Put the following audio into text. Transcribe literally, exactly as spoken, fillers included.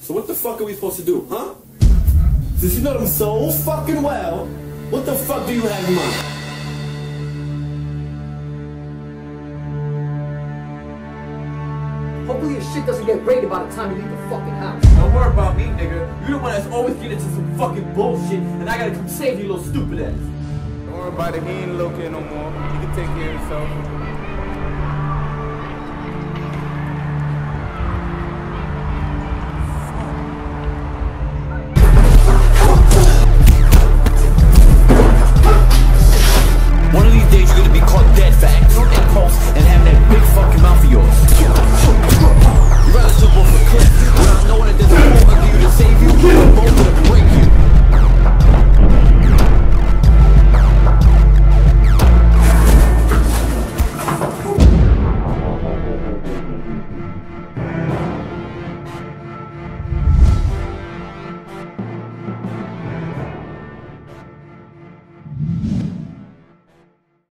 So what the fuck are we supposed to do, huh? Since you know them so fucking well, what the fuck do you have in mind? Hopefully your shit doesn't get raided by the time you leave the fucking house. Don't worry about me, nigga. You're the one that's always getting into some fucking bullshit, and I gotta come save you, little stupid ass. Don't worry about it, he ain't located no more. He can take care of himself.